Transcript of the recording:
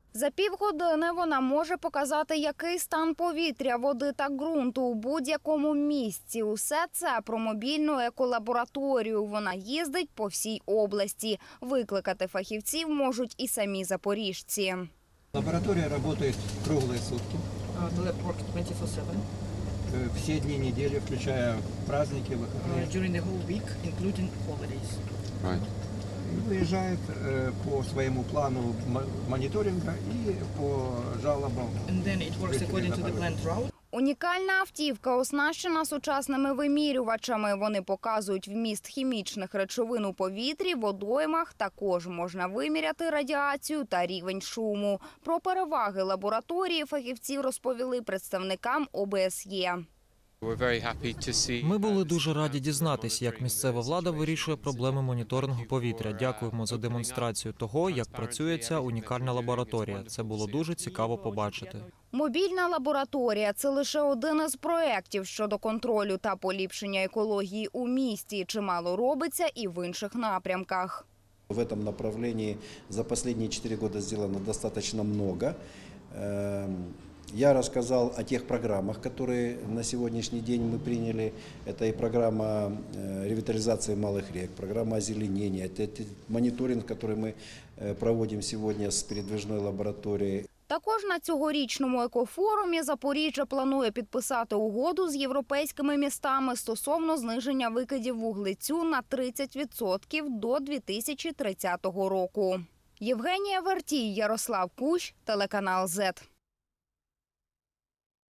За півгодини вона може показати, який стан повітря, води та ґрунту у будь-якому місці. Усе це про мобільну еколабораторію. Вона їздить по всій області. Викликати фахівців можуть і самі запоріжці. Лаборатория работает круглые сутки. The lab works 24/7 Все дни недели, включая праздники, выходные. during the whole week, including holidays. И выезжает по своему плану мониторинга и по жалобам. And then it works according to the planned route. Унікальна автівка оснащена сучасними вимірювачами. Вони показують вміст хімічних речовин у повітрі, водоймах. Також можна виміряти радіацію та рівень шуму. Про переваги лабораторії фахівці розповіли представникам ОБСЄ. Ми були дуже раді дізнатися, як місцева влада вирішує проблеми моніторингу повітря. Дякуємо за демонстрацію того, як працює ця унікальна лабораторія. Це було дуже цікаво побачити. Мобільна лабораторія – це лише один із проєктів щодо контролю та поліпшення екології у місті. Чимало робиться і в інших напрямках. В этом направлении за последние 4 года сделано достаточно много. Я рассказал о тех программах, которые на сегодняшний день мы приняли. Это и программа ревитализации малых рек, программа озеленения, это мониторинг, который мы проводим сегодня с передвижной лабораторией. Також на цьогорічному екофорумі Запоріжжя планує підписати угоду з європейськими містами стосовно зниження викидів вуглецю на 30% до 2030 року. Євгенія Вертій, Ярослав Кущ, телеканал ЗЕТ.